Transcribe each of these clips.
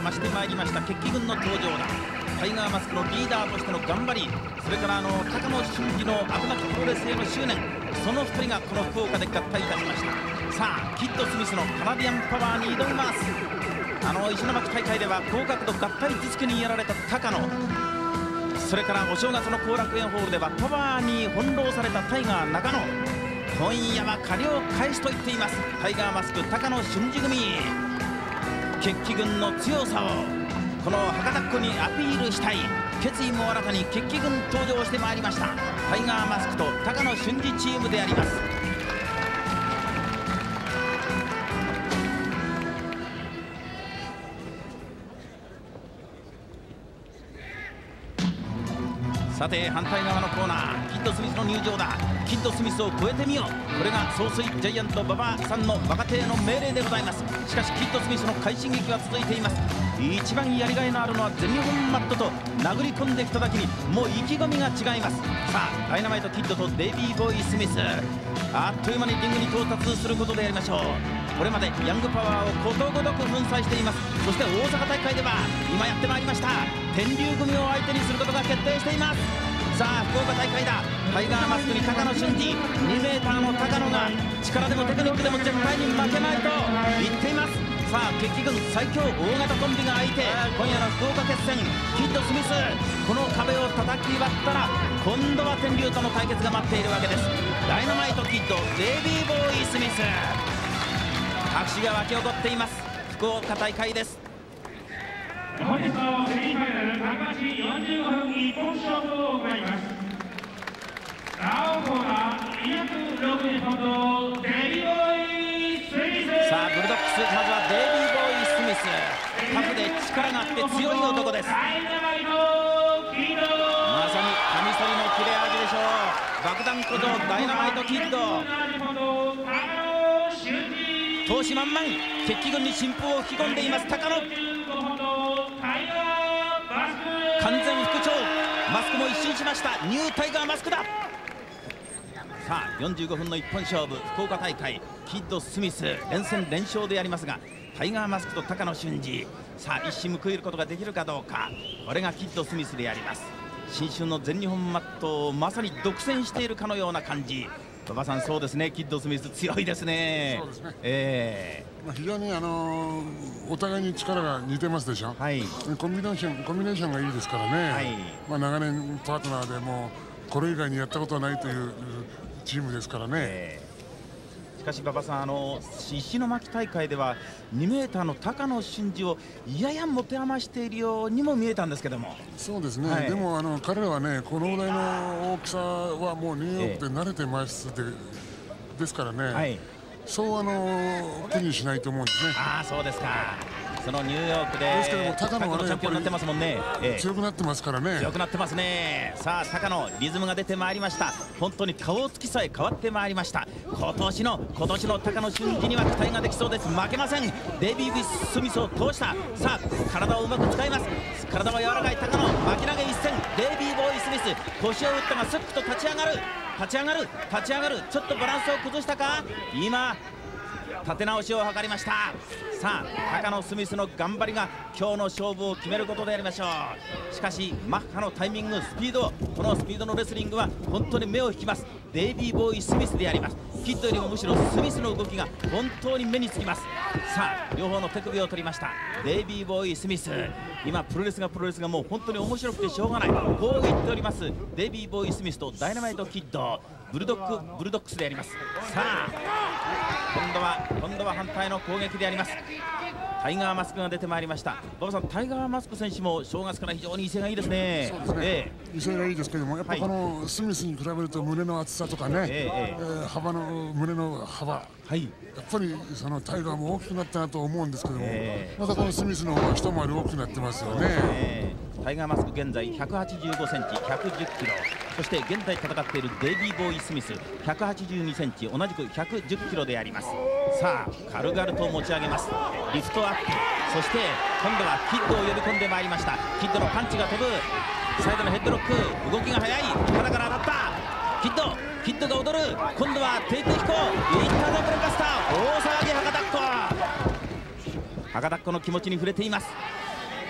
増してまいりました決起軍の登場だ。タイガーマスクのリーダーとしての頑張り、それから高野俊二のあくなきプロレスへの執念、その2人がこの福岡で合体いたしました。さあキッド・スミスのカナディアンパワーに挑みます。石巻大会では高角度合体ディスクにやられた高野、それからお正月の後楽園ホールではパワーに翻弄されたタイガー中野、今夜は借りを返しと言っていますタイガーマスク高野俊二組。決起軍の強さをこの博多っ子にアピールしたい決意も新たに決起軍登場してまいりましたタイガーマスクと高野俊二チームであります。さて反対側のコーナー、キッド・スミスの入場だ。キッド・スミスを超えてみよう、これが総帥ジャイアント馬場さんの若手への命令でございます。しかしキッド・スミスの快進撃は続いています。一番やりがいのあるのは全日本マットと殴り込んできただけにもう意気込みが違います。さあダイナマイトキッドとデイビーボーイ・スミス、あっという間にリングに到達することでやりましょう。これまでヤングパワーをことごとく粉砕しています。そして大阪大会では今やってまいりました天竜組を相手にすることが決定しています。さあ福岡大会だ。タイガーマスクに高野俊二、2mの高野が力でもテクニックでも絶対に負けまいと言っています。さあ決起軍最強大型コンビが相手、今夜の福岡決戦キッド・スミス、この壁を叩き割ったら今度は天竜との対決が待っているわけです。ダイナマイトキッドデイビーボーイ・スミス、拍手が沸き起こっています。福岡大会です。 本日のセミファイナル高橋45分一本勝負を行います。青コーナー260ポンドデイビーボーイ・スミス。 さあブルドックス、まずはデイビーボーイ・スミス、タフで力があって強い男です。まさにカミソリの切れ味でしょう。爆弾ことダイナマイトキッド、闘志満々、決起軍に新風を吹き込んでいます高野。完全復調、マスクも一新しました。ニュータイガーマスクだ。さあ45分の一本勝負、福岡大会キッド・スミス連戦連勝でやりますが、タイガーマスクと高野俊二、さあ一矢報いることができるかどうか、これがキッド・スミスであります。新春の全日本マットをまさに独占しているかのような感じ。馬場さん、そうですね、キッド・スミス強いですね。 そうですね、非常にお互いに力が似てますでしょ、はい、コンビネーションがいいですからね、はい、長年パートナーでもこれ以外にやったことはないというチームですからね。 しかし馬場さん、石巻大会では2mの高野俊二をやや持て余しているようにも見えたんですけども。 そうですね、はい、でも彼らはね、このぐらいの大きさはもうニューヨークで慣れてますですからね、はい、そう苦にしないと思うんですね。 ああ、そうですか。そのニューヨークでですけども高野はね、 チャンピオンになってますもんね。 強くなってますからね。 強くなってますね。さあ高野、リズムが出てまいりました。本当に顔つきさえ変わってまいりました。今年の高野俊二には期待ができそうです。負けません。デイビー・スミスを通した。さあ体をうまく使います。体は柔らかい高野、巻き投げ一戦、デイビー・ボーイ・スミス、腰を打ったがスッと立ち上がる。ちょっとバランスを崩したか。今立て直しを図りました。さあ高野スミスの頑張りが今日の勝負を決めることでありましょう。しかしマッハのタイミング、スピード、このスピードのレスリングは本当に目を引きます。デイビー・ボーイ・スミスであります。キッドよりもむしろスミスの動きが本当に目につきます。さあ両方の手首を取りましたデイビー・ボーイ・スミス。今プロレスがもう本当に面白くてしょうがない、こう言っておりますデイビー・ボーイ・スミスとダイナマイト・キッド、ブルドックスであります。さあ今度は反対の攻撃であります。タイガーマスクが出てまいりました。馬場さん、タイガーマスク選手も正月から非常に威勢がいいですね。 そうですね、威勢がいいですけども、やっぱこのスミスに比べると胸の厚さとかね、胸の幅、はい、やっぱりそのタイガーも大きくなったなと思うんですけども、またこのスミスの方が一回り大きくなってますよね。 タイガーマスク現在185センチ、110キロ、そして現在戦っているデイビー・ボーイ・スミス182センチ、同じく110キロであります。さあ軽々と持ち上げます。リフトアップ、そして今度はキッドを呼び込んでまいりました。キッドのパンチが飛ぶ、サイドのヘッドロック、動きが速い、肩から当たったキッドが踊る、今度はテイク飛行、いったダブルバスター、大騒ぎ博多っ子の気持ちに触れています。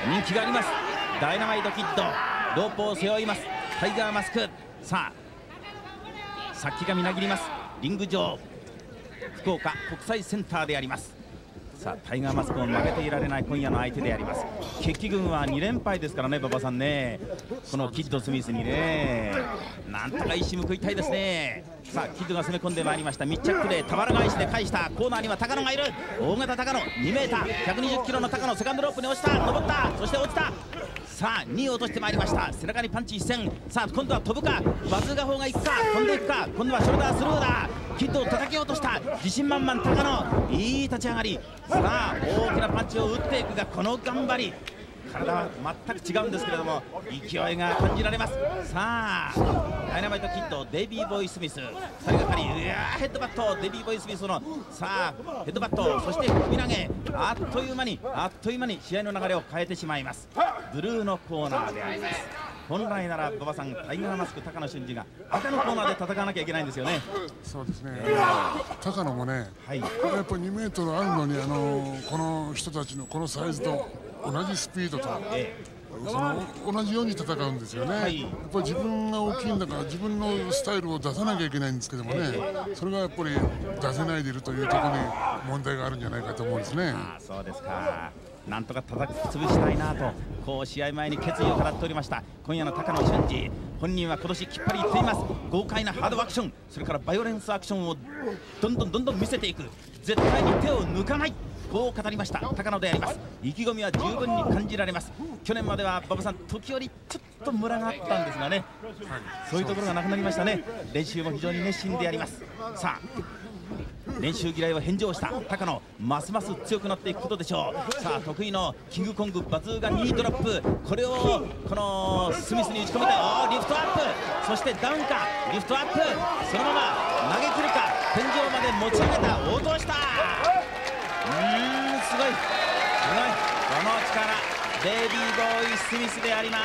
人気があります。ダイナマイトキッドロープを背負います。タイガーマスク、さあ先がみなぎります。リング上福岡国際センターであります。さあタイガーマスクを負けていられない今夜の相手であります。決起軍は2連敗ですからね、馬場さんね、このキッド・スミスにね、なんとか一矢報いたいですね。さあキッドが攻め込んでまいりました。密着で俵返しで返した。コーナーには高野がいる。大型高野 2m120 キロの高野、セカンドロープに落ちた、登った、そして落ちた。さあ2位を落としてまいりました。背中にパンチ一閃。さあ今度は飛ぶか、バズーカ砲がいくか、飛んでいくか、今度はショルダースルーだ。キッドを叩き落とした。自信満々高野、いい立ち上がり。さあ大きなパンチを打っていくが、この頑張り、体は全く違うんですけれども勢いが感じられます。さあダイナマイトキッド、デイビー・ボーイ・スミス、2人がかり、ヘッドバット、デイビー・ボーイ・スミスのさあヘッドバット、そして首投げ、あっという間に試合の流れを変えてしまいます。ブルーのコーナーであります。本来なら馬場さん、タイガーマスク高野俊二が赤のコーナーで戦わなきゃいけないんですよね。 そうですね、高野もね、やっぱり2メートルあるのにこの人たちのこのサイズと同じスピードと、同じように戦うんですよね。やっぱり自分が大きいんだから自分のスタイルを出さなきゃいけないんですけどもね、それがやっぱり出せないでいるというところに問題があるんじゃないかと思うんですね。 そうですか。なんとか叩き潰したいなと、こう試合前に決意を語っておりました今夜の高野俊二。本人は今年きっぱり言っています。豪快なハードアクション、それからバイオレンスアクションをどんどん見せていく、絶対に手を抜かない、こう語りました高野であります。意気込みは十分に感じられます。去年までは馬場さん、時折ちょっとムラがあったんですがね、そういうところがなくなりましたね。練習も非常に熱心であります。さあ練習嫌いを返上した高野、ますます強くなっていくことでしょう。さあ得意のキングコングバズーカニードロップ、これをこのスミスに打ち込みたい。リフトアップ、そしてダウンか、リフトアップ、そのまま投げ切るか、天井まで持ち上げた、落とした。すごいこの力、デイビー・ボーイ・スミスであります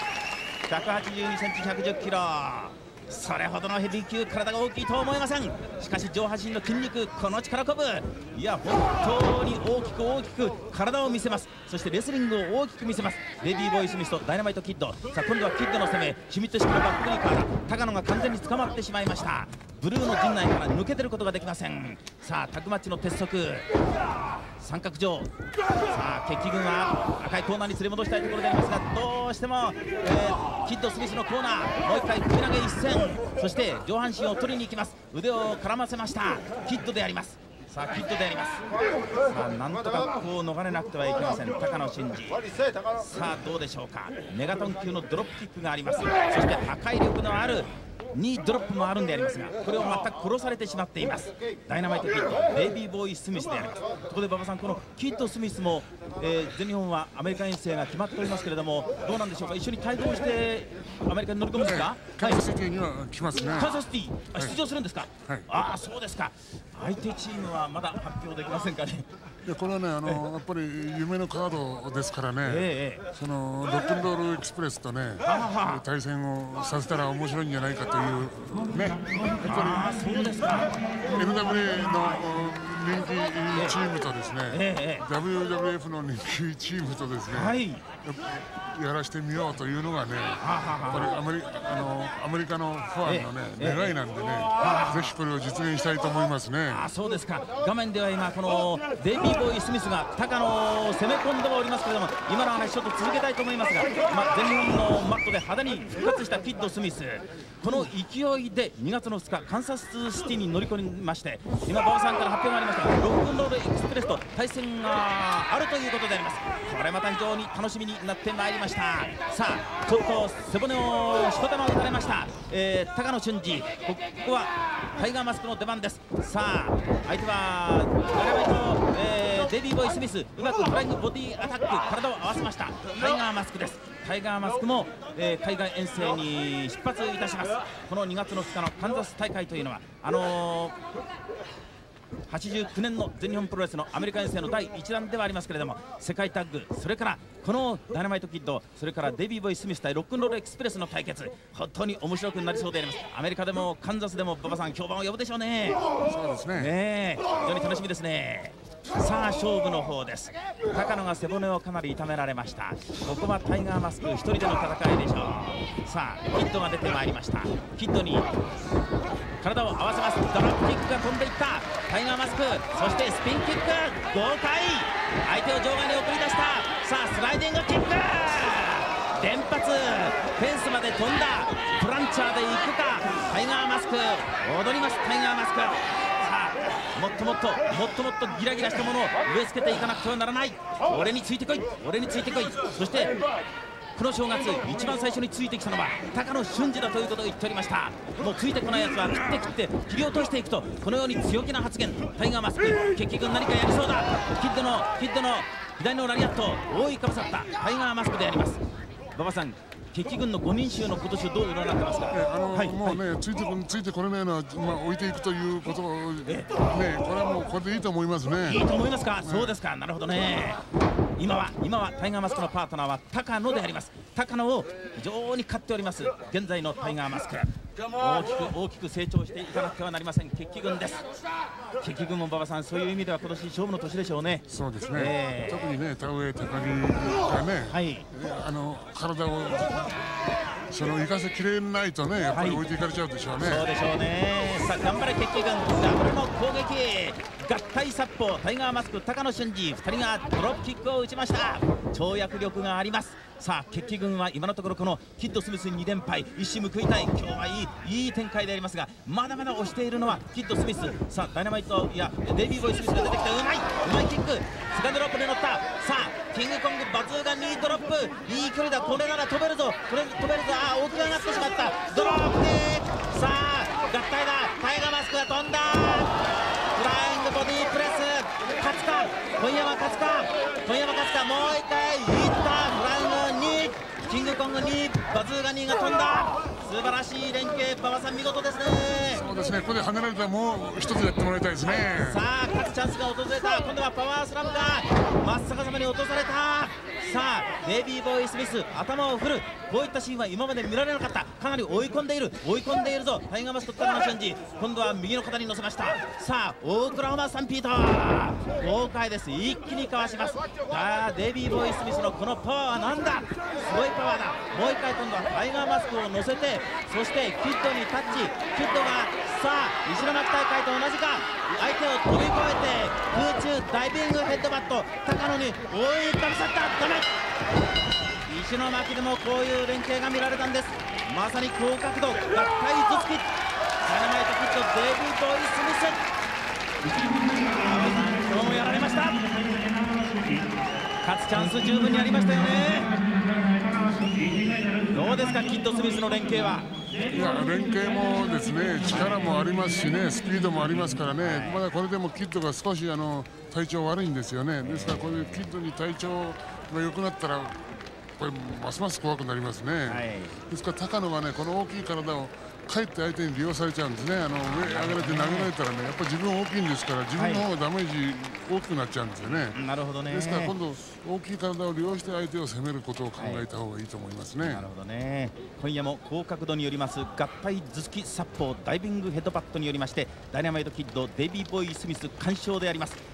。182センチ110キロ、それほどのヘビー級、体が大きいとは思えません。しかし上半身の筋肉、この力こぶ、いや本当に大きく体を見せます。そしてレスリングを大きく見せます。デイビー・ボーイ・スミスとダイナマイト・キッド。さあ今度はキッドの攻め、シュミット式のバックブリーカーだ。高野が完全に捕まってしまいました。ブルーの陣内から抜けてることができません。さあタッグマッチの鉄則、三角状。さあ決起軍は赤いコーナーに連れ戻したいところでありますが、どうしても、キッド・スミスのコーナー、もう一回首投げ一閃、そして上半身を取りに行きます。腕を絡ませましたキッドであります。さあキッドであります。さあなんとかこう逃れなくてはいけません高野俊二。さあどうでしょうか。メガトン級のドロップキックがあります。そして破壊力のある2ドロップもあるんでありますが、これを全く殺されてしまっていますダイナマイト・キッド、デイビー・ボーイ・スミスであります。ここで馬場さん、このキッド・スミスも、全日本はアメリカ遠征が決まっておりますけれども、どうなんでしょうか。一緒に帯同してアメリカに乗り込むんですか。 カンザスシティには来ますね。 カンザスシティ、出場するんですか。ああそうですか。相手チームはまだ発表できませんかね。 これはね、やっぱり夢のカードですからね、そのロックンロールエクスプレスとね、対戦をさせたら面白いんじゃないかというね、やっぱり NWA の人気チームとですね、WWF の人気チームとですね、やらしてみようというのがね、やっぱりアメリカのファンのね、願いなんでね、ぜひこれを実現したいと思いますね。 そうですか。画面では今このデイビー・ボーイ・スミスが高野を攻め込んでおりますけれども、今の話ちょっと続けたいと思いますが、全日本のマットで派手に復活したキッド・スミス、この勢いで2月の2日カンサスシティに乗り込みまして、今馬場さんから発表がありましたが、ロックンロールエクスプレスと対戦があるということであります。これまた非常に楽しみになってまいりました。さあちょっと背骨をしこたま打たれました、高野俊二。ここはタイガーマスクの出番です。さあ相手はデイビー・ボーイ・スミス、うまくフライングボディアタック、体を合わせましたタイガーマスクです。タイガーマスクも、海外遠征に出発いたします。この2月の2日のカンザス大会というのは89年の全日本プロレスのアメリカ遠征の第1弾ではありますけれども、世界タッグ、それからこのダイナマイト・キッド、それからデイビー・ボーイ・スミス対ロックンロールエクスプレスの対決、本当に面白くなりそうであります。アメリカでもカンザスでも馬場さん評判を呼ぶでしょうね。 そうですね。 非常に楽しみですね。 さあ勝負の方です。高野が背骨をかなり痛められました。ここはタイガーマスク1人での戦いでしょう。さあキッドが出てまいりました。キッドに体を合わせます。ドロップキックが飛んでいった。タイガーマスク、そしてスピンキック豪快、相手を場外に送り出した。さあスライディングキック連発、フェンスまで飛んだ。プランチャーでいくか。タイガーマスク踊ります。タイガーマスク、さあもっともっとギラギラしたものを植え付けていかなくてはならない。俺についてこい、俺についてこい。そしてこの正月一番最初についてきたのは高野俊二だということを言っておりました。もうついてこないやつは切り落としていくと、このように強気な発言。タイガーマスク、決起軍何かやりそうだ。キッドの左のラリアット大いかぶさったタイガーマスクであります。馬場さん、決起軍の5人衆の今年をどう占ってますか。 もうね、ついてこれないのは、置いていくということね、これはもうこれでいいと思いますね。 いいと思いますか。そうですか、なるほどね。今はタイガーマスクのパートナーは高野であります。高野を非常に勝っております現在のタイガーマスク。大きく成長していかなくてはなりません決起軍です。決起軍も馬場さん、そういう意味では今年勝負の年でしょうね。 そうですね、特にね、田上高木がね、体を生かせきれないとね、やっぱり置いていかれちゃうでしょうね。 そうでしょうね。さあ頑張れ決起軍、ダブルの攻撃、合体殺法、タイガーマスク、高野俊二、2人がドロップキックを打ちました。跳躍力があります。さあ決起軍は今のところこのキッド・スミス2連敗、一矢報いたい。今日はいい展開でありますが、まだまだ押しているのはキッド・スミス。さあダイナマイト、いやデイビー・ボイスミスが出てきて、うまいキック、セカンドロップで乗った。さあキングコングバズーガ2ドロップ、いい距離だ、これなら飛べるぞ、ああ大きく上がってしまった。ドロップで、さあ合体だ。タイガーマスクが飛んだ。フライングボディープレス、勝つか今夜は勝つか、もう一回いった。フライング2、キングコング2、バズーガ2が飛んだ。素晴らしい連携、馬場さん見事ですね。 そうですね、ここで離れたらもう一つやってもらいたいですね。 さあ勝つチャンスが訪れた。今度はパワースラムが真っ逆さまに落とされた。さあデイビー・ボーイ・スミス頭を振る。こういったシーンは今まで見られなかった。かなり追い込んでいるぞタイガーマスク、高野俊二。今度は右の肩に乗せました。さあオークラホマサンピート豪快です。一気にかわします。デイビー・ボーイ・スミスのこのパワーはなんだ、すごいパワーだ。もう一回今度はタイガーマスクを乗せて、そしてキッドにタッチ。キッドがさあ石巻大会と同じか、相手を飛び越えて空中ダイビングヘッドバット、高野に覆いかぶさった。ダメ。石巻でもこういう連携が見られたんです。まさに高角度合体頭突き、ダイナマイトキッドデイビー・ボーイ・スミス。今日もやられました。勝つチャンス十分にありましたよね。どうですかキッド・スミスの連携は。 いや連携もですね、力もありますしね、スピードもありますからね、まだこれでもキッドが少し体調悪いんですよね。ですからこれでキッドに体調が良くなったらこれますます怖くなりますね。ですから高野はね、この大きい体をかえって相手に利用されちゃうんですね。上上がれて投げられたらね、やっぱり自分大きいんですから、自分の方がダメージ大きくなっちゃうんですよね。 なるほどね。 ですから今度大きい体を利用して相手を攻めることを考えた方がいいと思いますね。 なるほどね。今夜も高角度によります合体頭突き殺法ダイビングヘッドパッドによりまして、ダイナマイトキッドデイビー・ボーイ・スミス完勝であります。